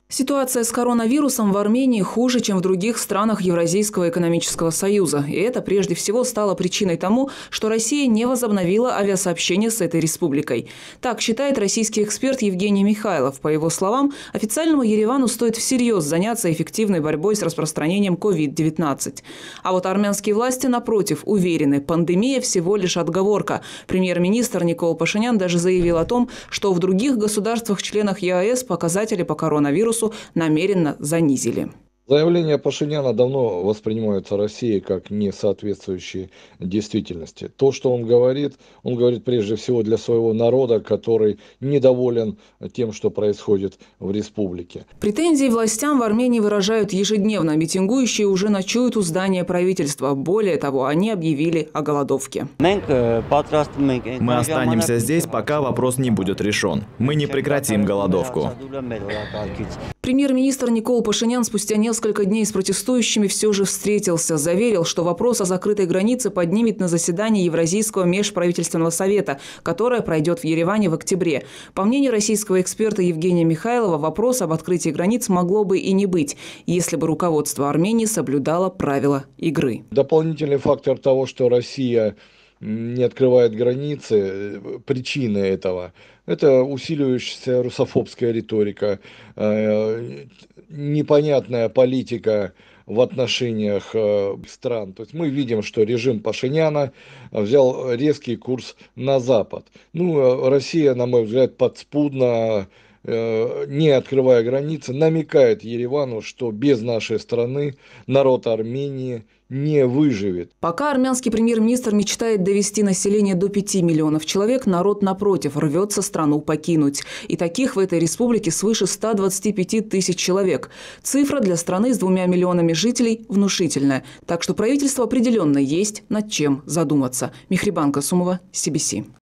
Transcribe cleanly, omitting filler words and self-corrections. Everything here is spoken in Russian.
Ситуация с коронавирусом в Армении хуже, чем в других странах Евразийского экономического союза. И это прежде всего стало причиной тому, что Россия не возобновила авиасообщение с этой республикой. Так считает российский эксперт Евгений Михайлов. По его словам, официальному Еревану стоит всерьез заняться эффективной борьбой с распространением COVID-19. А вот армянские власти, напротив, уверены, пандемия всего лишь отговорка. Премьер-министр Никол Пашинян даже заявил о том, что в других государствах-членах ЕАЭС показатели по коронавирусу намеренно занизили. Заявления Пашиняна давно воспринимаются Россией как не соответствующие действительности. То, что он говорит прежде всего для своего народа, который недоволен тем, что происходит в республике. Претензии властям в Армении выражают ежедневно. Митингующие уже ночуют у здания правительства. Более того, они объявили о голодовке. Мы останемся здесь, пока вопрос не будет решен. Мы не прекратим голодовку. Премьер-министр Никол Пашинян спустя несколько дней с протестующими все же встретился. Заверил, что вопрос о закрытой границе поднимет на заседании Евразийского межправительственного совета, которое пройдет в Ереване в октябре. По мнению российского эксперта Евгения Михайлова, вопрос об открытии границ могло бы и не быть, если бы руководство Армении соблюдало правила игры. Дополнительный фактор того, что Россия не открывает границы, причины этого – это усиливающаяся русофобская риторика, непонятная политика в отношениях стран. То есть мы видим, что режим Пашиняна взял резкий курс на Запад. Россия, на мой взгляд, подспудно, не открывая границы, намекает Еревану, что без нашей страны народ Армении не выживет. Пока армянский премьер-министр мечтает довести население до 5 миллионов человек, народ, напротив, рвется страну покинуть. И таких в этой республике свыше 125 тысяч человек. Цифра для страны с 2 миллионами жителей внушительная. Так что правительству определенно есть над чем задуматься. Михрибан Касумова, CBC.